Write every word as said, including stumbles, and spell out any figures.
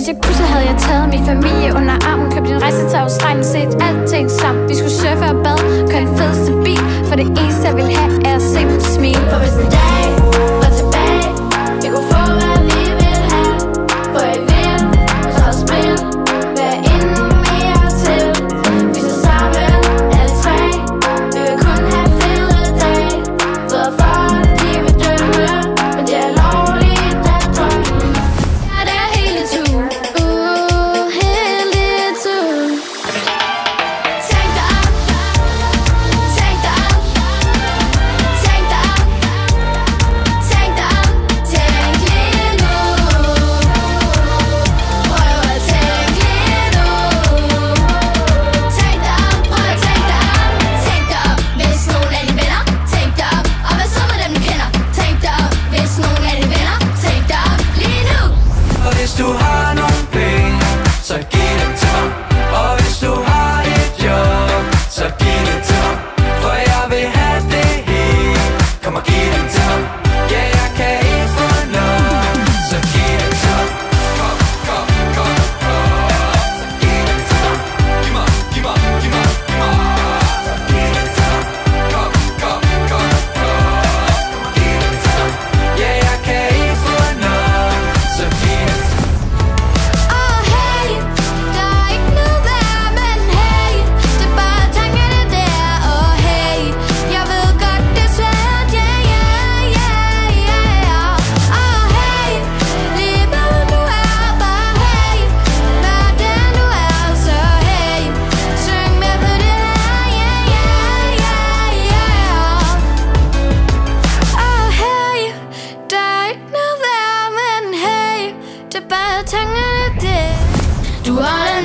jeg kunne, så havde jeg taget min familie under armen, købt en rejse til Australien, set alting sammen. Vi skulle surfe og bade, køre en fedeste bil, for det eneste jeg ville have er at se dem smile. For hvis en dag var tilbage, vi kunne få hvad vi ville have, for jeg vil, og så spil, hvad endnu mere til. Vi så sammen, alle tre, vi vil kun have fede dage, for folk de vil dømme, men det er lovligt at drømme. Ja, det er hele tur, uh, hele tur. Tænk dig op, tænk dig op, tænk dig op, tænk dig op, tænk lige nu. Prøv at tænke lige nu. Tænk dig op, prøv at tænke dig op, tænk dig op, hvis nogen af dine venner. Tænk dig op, og hvad så med dem du kender? Tænk dig op, hvis nogen af dine venner. Tænk dig op lige nu. Og hvis du har nogle penge, så giv dem til mig. Og hvis du har et job, så giv det til mig. For jeg vil have det hele. Kom og giv dem til mig. Ja, jeg kan ikke få nok, så giv dem til mig. Kom, kom, kom, kom. Så giv dem til mig. Giv mig, giv mig, giv mig, giv mig. Så giv dem til mig. Kom, kom, kom, kom. Kom og giv dem til mig. Ja, jeg kan ikke få nok, så giv dem til mig. Åh hey, der er ikke noget værd, men hey, det er bare tankerne der. Åh hey, jeg ved godt det er svært, yeah, yeah, yeah, yeah. Åh hey, lige hvad du er, bare hey, hvad den du er, så hey, syng med på det her, yeah, yeah, yeah, yeah. Åh hey, der er ikke noget værd, men hey, det er bare tankerne der. Du har